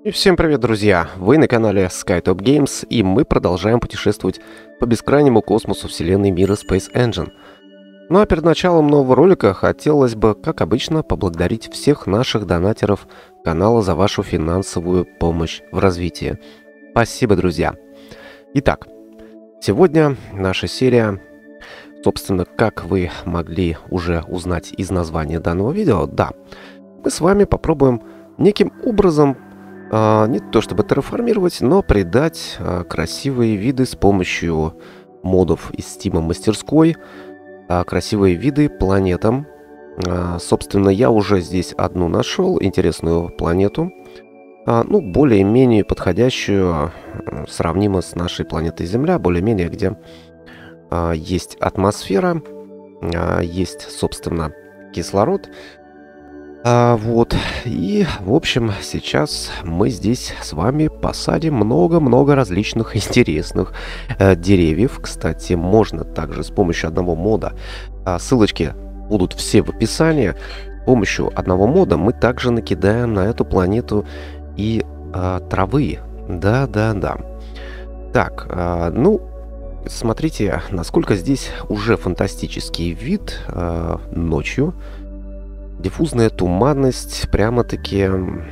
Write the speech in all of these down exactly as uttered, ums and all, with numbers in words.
И всем привет, друзья! Вы на канале SkyTop Games, и мы продолжаем путешествовать по бескрайнему космосу вселенной мира Space Engine. Ну а перед началом нового ролика хотелось бы, как обычно, поблагодарить всех наших донатеров канала за вашу финансовую помощь в развитии. Спасибо, друзья! Итак, сегодня наша серия, собственно, как вы могли уже узнать из названия данного видео, да, мы с вами попробуем неким образом Uh, не то чтобы терраформировать, но придать uh, красивые виды с помощью модов из Steam мастерской, uh, красивые виды планетам. Uh, собственно, я уже здесь одну нашел, интересную планету, uh, ну, более-менее подходящую, uh, сравнимо с нашей планетой Земля, более-менее, где uh, есть атмосфера, uh, есть, собственно, кислород. А, вот, и, в общем, сейчас мы здесь с вами посадим много-много различных интересных э, деревьев. Кстати, можно также с помощью одного мода, а, ссылочки будут все в описании, с помощью одного мода мы также накидаем на эту планету и а, травы. Да-да-да. Так, а, ну, смотрите, насколько здесь уже фантастический вид а, ночью. Диффузная туманность, прямо-таки,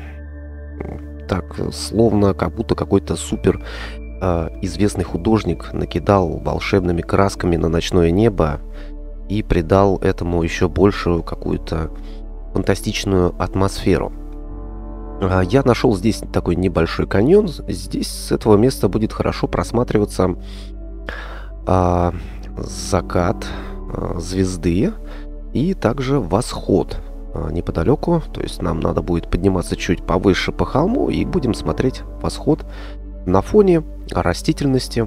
так, словно как будто какой-то супер э, известный художник накидал волшебными красками на ночное небо и придал этому еще большую какую-то фантастичную атмосферу. Э, я нашел здесь такой небольшой каньон. Здесь с этого места будет хорошо просматриваться э, закат э, звезды и также восход неподалеку, то есть нам надо будет подниматься чуть повыше по холму и будем смотреть восход на фоне растительности.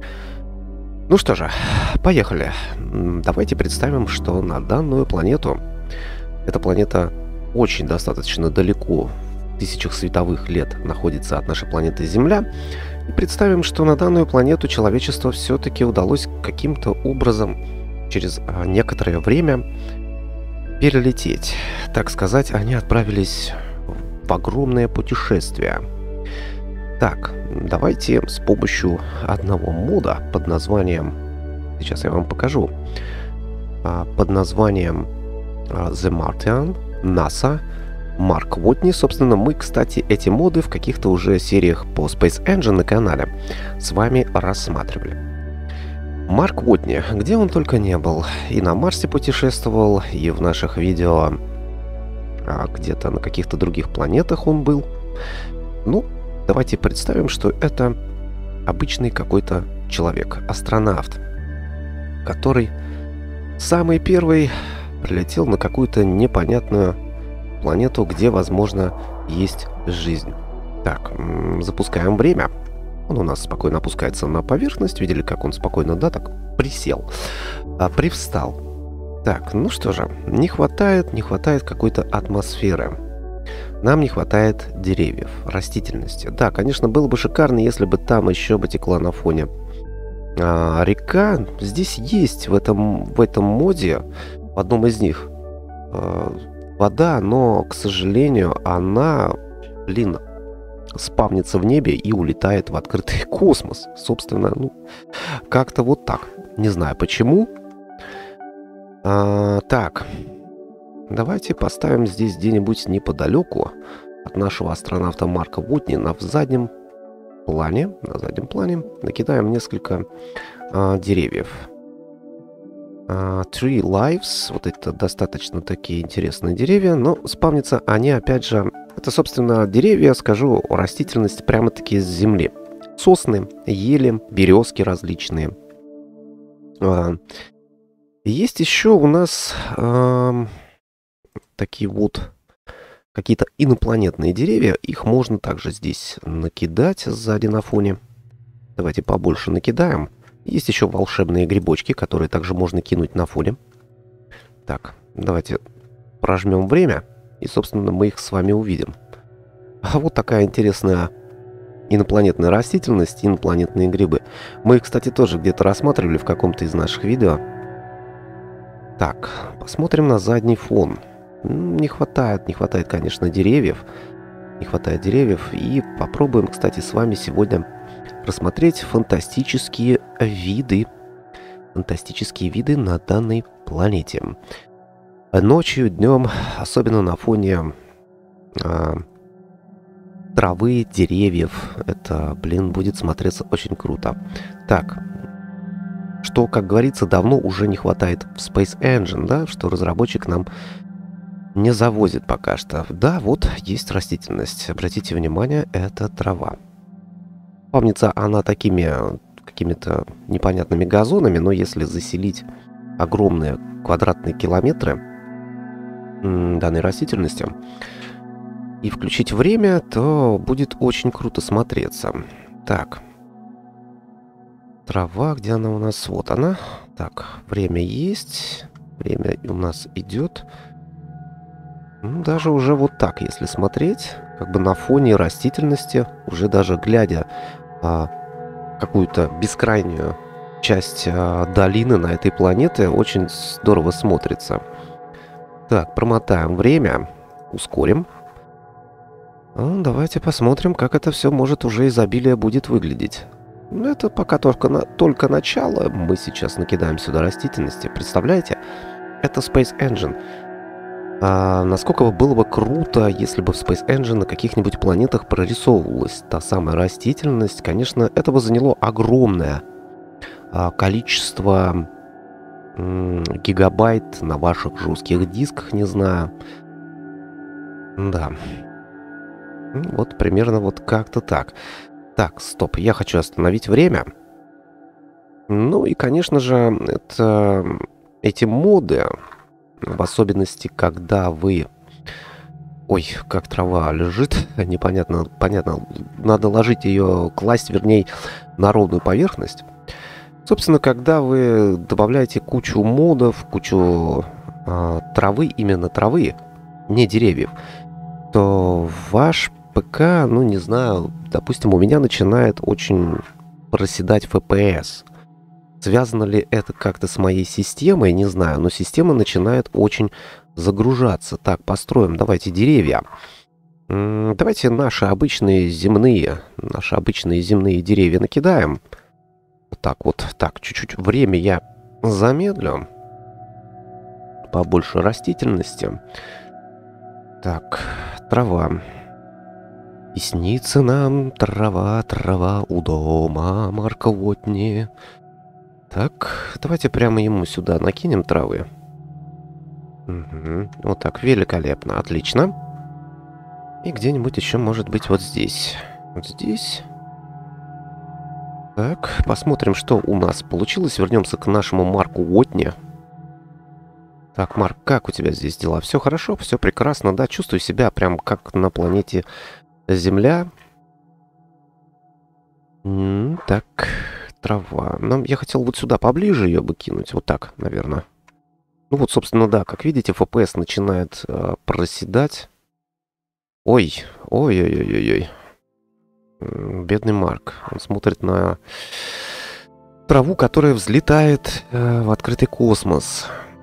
Ну что же, поехали. Давайте представим, что на данную планету, эта планета очень достаточно далеко, в тысячах световых лет находится от нашей планеты Земля, и представим, что на данную планету человечество все-таки удалось каким-то образом через некоторое время перелететь. Так сказать, они отправились в огромное путешествие. Так, давайте с помощью одного мода под названием, сейчас я вам покажу, под названием The Martian, NASA, Марк Уотни. Собственно, мы, кстати, эти моды в каких-то уже сериях по Space Engine на канале с вами рассматривали. Марк Уотни, где он только не был, и на Марсе путешествовал, и в наших видео а где-то на каких-то других планетах он был. Ну, давайте представим, что это обычный какой-то человек, астронавт, который самый первый прилетел на какую-то непонятную планету, где, возможно, есть жизнь. Так, запускаем время. Он у нас спокойно опускается на поверхность. Видели, как он спокойно, да, так присел, а, привстал. Так, ну что же, не хватает, не хватает какой-то атмосферы. Нам не хватает деревьев, растительности. Да, конечно, было бы шикарно, если бы там еще бы текла на фоне а, река. Здесь есть в этом, в этом моде, в одном из них, а, вода, но, к сожалению, она, блин, спавнится в небе и улетает в открытый космос. Собственно, ну, как-то вот так. Не знаю почему. А, так, давайте поставим здесь где-нибудь неподалеку от нашего астронавта Марка Уотни на в заднем плане, на заднем плане накидаем несколько а, деревьев. А, Tree Lives, вот это достаточно такие интересные деревья, но спавнятся они, опять же, это, собственно, деревья, скажу, растительность прямо-таки с земли. Сосны, ели, березки различные. А, есть еще у нас а, такие вот какие-то инопланетные деревья. Их можно также здесь накидать сзади на фоне. Давайте побольше накидаем. Есть еще волшебные грибочки, которые также можно кинуть на фоне. Так, давайте прожмем время. И, собственно, мы их с вами увидим. А вот такая интересная инопланетная растительность, инопланетные грибы. Мы их, кстати, тоже где-то рассматривали в каком-то из наших видео. Так, посмотрим на задний фон. Не хватает, не хватает, конечно, деревьев. не хватает деревьев. И попробуем, кстати, с вами сегодня рассмотреть фантастические виды. Фантастические виды на данной планете. Ночью, днем, особенно на фоне а, травы, деревьев. Это, блин, будет смотреться очень круто. Так, что, как говорится, давно уже не хватает в Space Engine, да, что разработчик нам не завозит пока что. Да, вот есть растительность. Обратите внимание, это трава. Помнится, она такими какими-то непонятными газонами, но если заселить огромные квадратные километры данной растительности и включить время, то будет очень круто смотреться. Так. Трава, где она у нас? Вот она. Так, время есть. Время у нас идет. Ну, даже уже вот так, если смотреть, как бы на фоне растительности, уже даже глядя а, какую-то бескрайнюю часть а, долины на этой планете, очень здорово смотрится. Так, промотаем время, ускорим. Ну, давайте посмотрим, как это все может уже изобилие будет выглядеть. Ну, это пока только, на, только начало. Мы сейчас накидаем сюда растительности. Представляете? Это Space Engine. А насколько бы было бы круто, если бы в Space Engine на каких-нибудь планетах прорисовывалась та самая растительность. Конечно, это бы заняло огромное а, количество м, гигабайт на ваших жестких дисках, не знаю. Да. Вот примерно вот как-то так. Так, стоп, я хочу остановить время. Ну и, конечно же, это, эти моды, в особенности, когда вы... Ой, как трава лежит, непонятно, понятно, надо ложить ее, класть, вернее, на ровную поверхность. Собственно, когда вы добавляете кучу модов, кучу э, травы, именно травы, не деревьев, то ваш ПК, ну не знаю, допустим, у меня начинает очень проседать эф пи эс. Связано ли это как-то с моей системой, не знаю, но система начинает очень загружаться. Так, построим, давайте деревья. М-м, давайте наши обычные земные, наши обычные земные деревья накидаем. Так вот, так, чуть-чуть время я замедлю. Побольше растительности. Так, трава. И снится нам трава, трава у дома Марка Уотни. Так, давайте прямо ему сюда накинем травы. Угу. Вот так, великолепно, отлично. И где-нибудь еще может быть вот здесь. Вот здесь. Так, посмотрим, что у нас получилось. Вернемся к нашему Марку Уотни. Так, Марк, как у тебя здесь дела? Все хорошо, все прекрасно, да? Чувствую себя прям как на планете Земля. М-м, так, трава. Нам, я хотел вот сюда поближе ее бы кинуть. Вот так, наверное. Ну вот, собственно, да, как видите, эф пи эс начинает э, проседать. Ой, ой-ой-ой-ой. Бедный Марк. Он смотрит на траву, которая взлетает э, в открытый космос.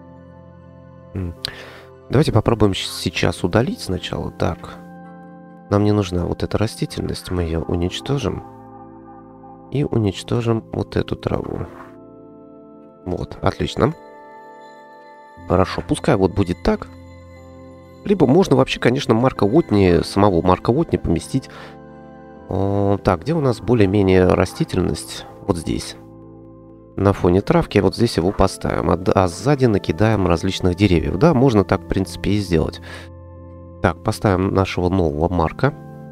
Давайте попробуем сейчас удалить сначала. Так. Нам не нужна вот эта растительность. Мы ее уничтожим. И уничтожим вот эту траву. Вот, отлично. Хорошо, пускай вот будет так. Либо можно вообще, конечно, Марка Уотни, самого Марка Уотни поместить. О, так, где у нас более-менее растительность? Вот здесь. На фоне травки, вот здесь его поставим. А, а сзади накидаем различных деревьев. Да, можно так, в принципе, и сделать. Так, поставим нашего нового Марка.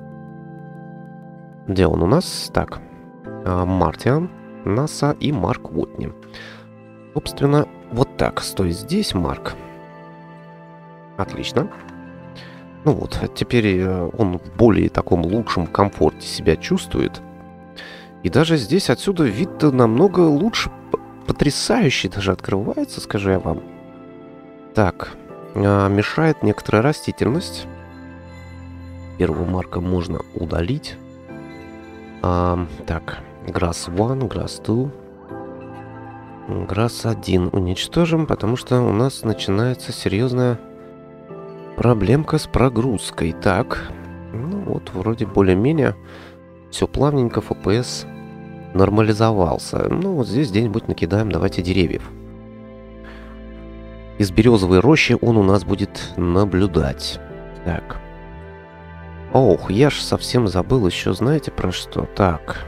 Где он у нас? Так, Мартиан, НАСА и Марк Уотни. Собственно, вот так. Стой здесь, Марк. Отлично. Ну вот, теперь он в более таком лучшем комфорте себя чувствует. И даже здесь отсюда вид намного лучше, потрясающий даже открывается, скажу я вам. Так, мешает некоторая растительность. Первого Марка можно удалить. А, так, Grass один, Grass два. Grass один уничтожим, потому что у нас начинается серьезная проблемка с прогрузкой. Так, Ну вот, вроде более-менее все плавненько, эф пи эс нормализовался. Ну вот здесь где-нибудь накидаем, давайте, деревьев. Из березовой рощи он у нас будет наблюдать. Так. Ох, я ж совсем забыл еще, знаете, про что? Так.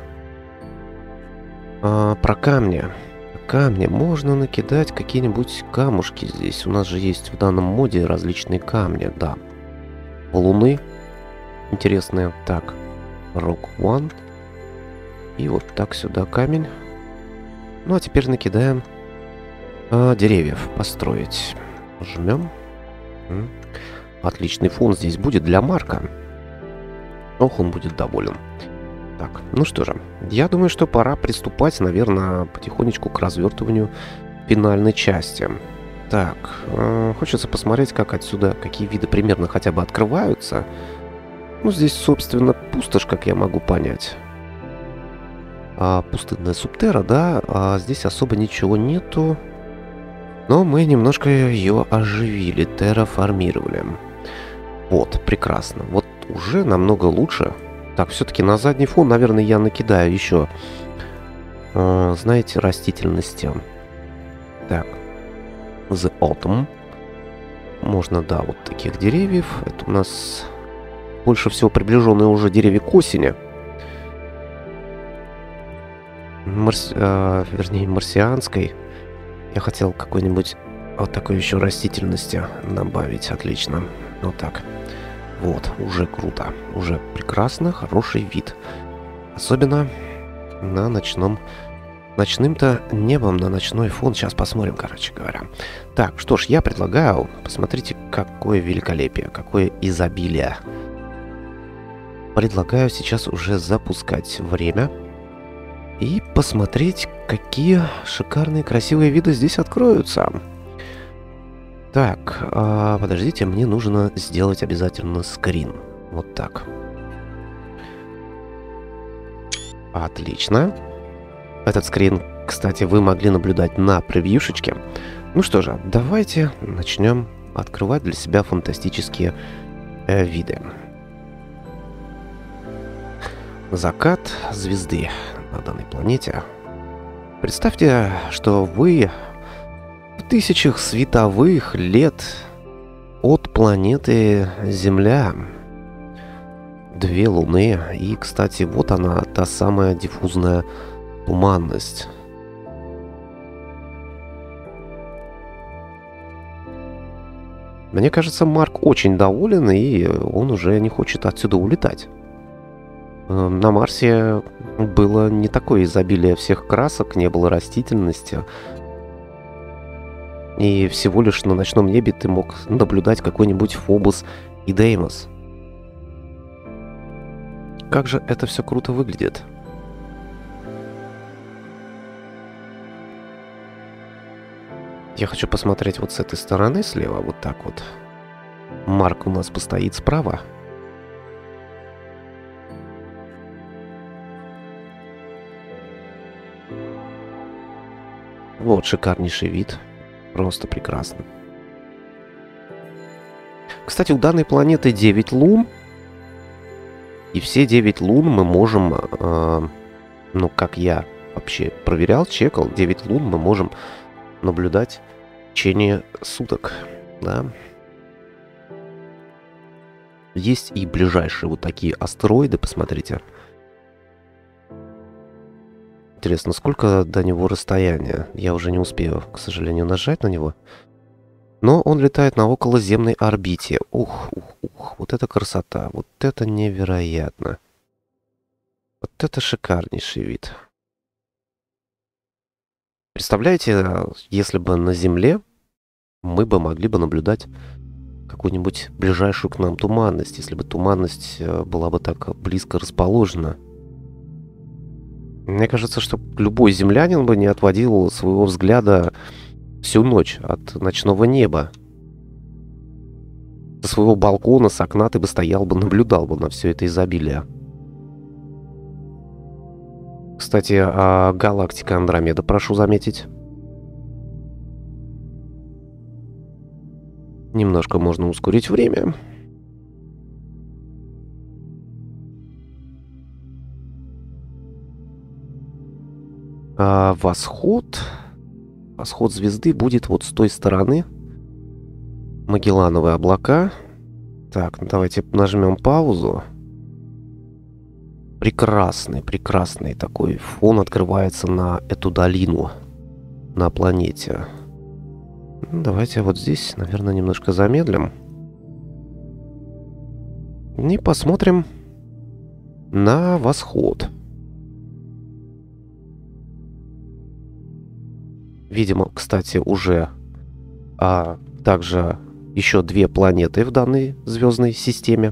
А, про камни. Камни. Можно накидать какие-нибудь камушки здесь. У нас же есть в данном моде различные камни, да. Луны. Интересные. Так. Rock One. И вот так сюда камень. Ну, а теперь накидаем а, деревьев построить. Жмем. М. Отличный фон здесь будет для Марка. Ох, он будет доволен. Так, ну что же, я думаю, что пора приступать, наверное, потихонечку к развертыванию финальной части. Так, э, хочется посмотреть, как отсюда, какие виды примерно хотя бы открываются. Ну, здесь, собственно, пустошь, как я могу понять. А, пустынная Субтера, да, а здесь особо ничего нету. Но мы немножко ее оживили, терраформировали. Вот, прекрасно. Вот уже намного лучше. Так, все-таки на задний фон, наверное, я накидаю еще, э, знаете, растительности. Так. The Autumn. Можно, да, вот таких деревьев. Это у нас больше всего приближенные уже деревья к осени. Марс... Э, вернее, марсианской. Я хотел какой-нибудь вот такой еще растительности добавить. Отлично. Вот так. Вот, уже круто. Уже прекрасно, хороший вид. Особенно на ночном... Ночным-то небом, на ночной фон. Сейчас посмотрим, короче говоря. Так, что ж, я предлагаю... Посмотрите, какое великолепие, какое изобилие. Предлагаю сейчас уже запускать время. И посмотреть, какие шикарные, красивые виды здесь откроются. Так, а, подождите, мне нужно сделать обязательно скрин. Вот так. Отлично. Этот скрин, кстати, вы могли наблюдать на превьюшечке. Ну что же, давайте начнем открывать для себя фантастические э, виды. Закат звезды на данной планете. Представьте, что вы в тысячах световых лет от планеты Земля. Две луны. И, кстати, вот она, та самая диффузная туманность. Мне кажется, Марк очень доволен, и он уже не хочет отсюда улетать. На Марсе было не такое изобилие всех красок, не было растительности. И всего лишь на ночном небе ты мог наблюдать какой-нибудь Фобос и Деймос. Как же это все круто выглядит. Я хочу посмотреть вот с этой стороны слева, вот так вот. Марк у нас постоит справа. Вот шикарнейший вид. Просто прекрасно. Кстати, у данной планеты девять лун. И все девять лун мы можем... Э, ну, как я вообще проверял, чекал, девять лун мы можем наблюдать в течение суток. Да. Есть и ближайшие вот такие астероиды, посмотрите. Интересно, сколько до него расстояние? Я уже не успею, к сожалению, нажать на него. Но он летает на околоземной орбите. Ух, ух, ух. Вот это красота. Вот это невероятно. Вот это шикарнейший вид. Представляете, если бы на Земле мы бы могли бы наблюдать какую-нибудь ближайшую к нам туманность, если бы туманность была бы так близко расположена. Мне кажется, что любой землянин бы не отводил своего взгляда всю ночь от ночного неба. Со своего балкона, с окна ты бы стоял бы, наблюдал бы на все это изобилие. Кстати, а галактика Андромеда, прошу заметить. Немножко можно ускорить время. А восход... Восход звезды будет вот с той стороны. Магеллановые облака. Так, ну давайте нажмем паузу. Прекрасный, прекрасный такой фон открывается на эту долину. На планете. Ну, давайте вот здесь, наверное, немножко замедлим. И посмотрим на восход. Видимо, кстати, уже а, также еще две планеты в данной звездной системе.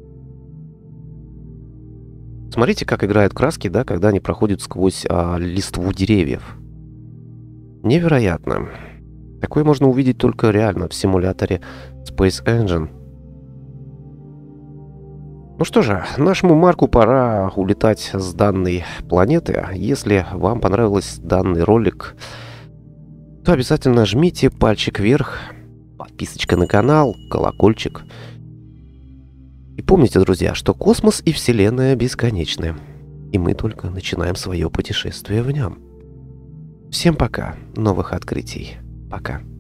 Смотрите, как играют краски, да, когда они проходят сквозь а, листву деревьев. Невероятно. Такое можно увидеть только реально в симуляторе Space Engine. Ну что же, нашему Марку пора улетать с данной планеты. Если вам понравился данный ролик, то обязательно жмите пальчик вверх, подписочка на канал, колокольчик. И помните, друзья, что космос и Вселенная бесконечны, и мы только начинаем свое путешествие в нем. Всем пока, новых открытий, пока.